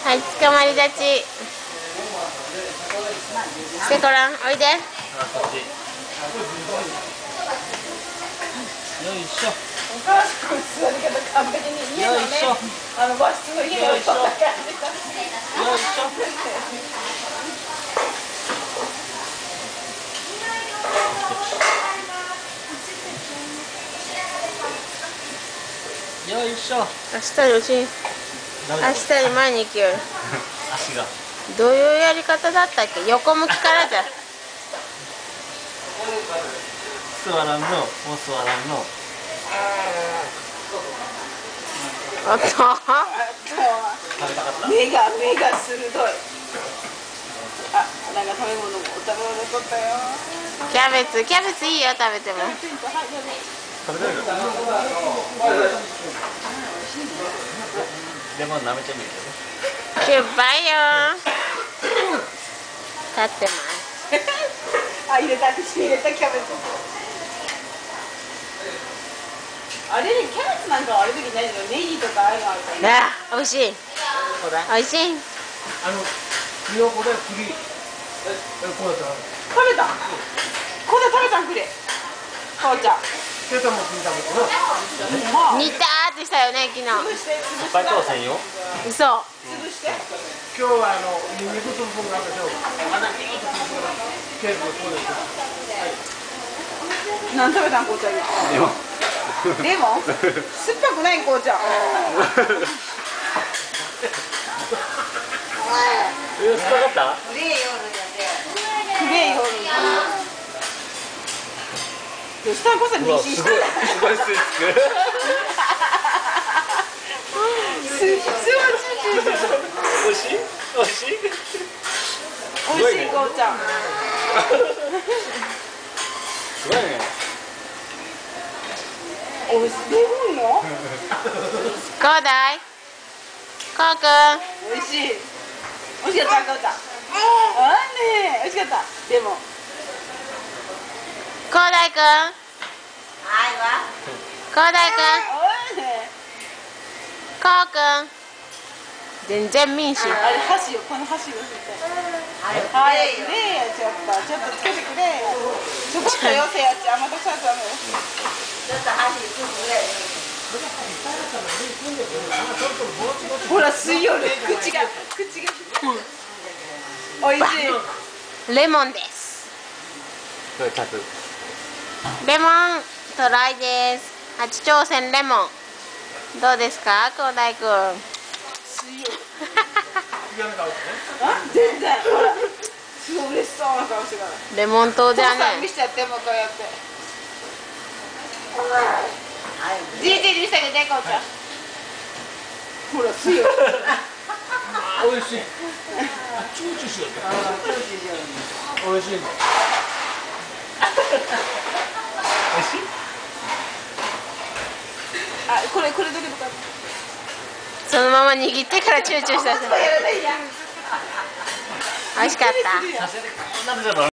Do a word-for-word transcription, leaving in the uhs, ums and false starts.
はい、捕まり立ちしてごらん、おいで。 よいしょ。 お母さんの座り方完璧に家のね、あの和室の家のそんな感じだ。 よいしょ。よいしょ。 明日よし、明日より前に行くよ。 足が。 どういうやり方だったっけ？横向きからじゃ。 座らんの、もう座らんの。 おっと。 目が目が鋭い。あ、なんか食べ物も食べ物取ったよ。 キャベツ、キャベツいいよ、食べても。 食べれる。レモン舐めてみるキュッバイよ。立ってます。 あ、入れた、私入れたキャベツ。あれね、キャベツなんかはあれ時ないけど、ネギとかああいうのあるからね。 あ、美味しい。美味しい。 あの、キノコで栗。え、こうやったら。 食べた。これ食べたんくれ。母ちゃん。 ケタも栗食べてな。 煮たーってしたよね、昨日。 潰して、 いっ潰して。 ぱい通せんよ。 嘘。 潰して。 今日はあの、ニンニクとこなんでしょう。あの、ギューッと潰すから。ケーキこうです。 何食べたん、紅茶に。 レモン。 レモン。酸っぱくない紅茶。 え、酸っぱかった？ クレーヨールやで。クレーヨール。吉田こそ妊娠したんだ。 すごいスイーツ。 す、すごいチューチューしてる。 美味しい？美味しい？ 美味しい紅茶。 すごいね。 おいしい。レモンよ。 こうだい。こうくん。 美味しい。美味しかった、紅茶。あね、美味しかった。レモン。 こうだいくん。 はいわ。 こうだいくん。 おいね。 こうくん。全然民主。 あれ箸よ、この箸がついて。はい、くれや、ちょっと、ちょっとつけてくれや。ちょこっとよせやつ、あまたさとダメよ。ちょっと箸つけてくれ。ほら、吸いよる。口が、口が。おいしい。 レモンです。 これ立つ。 レモントライです。初挑戦レモン。どうですか、こうだいくん。 吸いよる。あ、全然。ほら、すごい嬉しそうな顔してから。 レモン糖じゃ父さん見ね。 せちゃってもこうやって。じいじいにしてあげて、こうちゃん。ほら、吸いよる。 美味しい。チューチューしよう。美味しい。 美味しい？ あ、これ、これだけとか。 そのまま握ってからチューチューした。美味しかった。 させて、こんなのじゃない。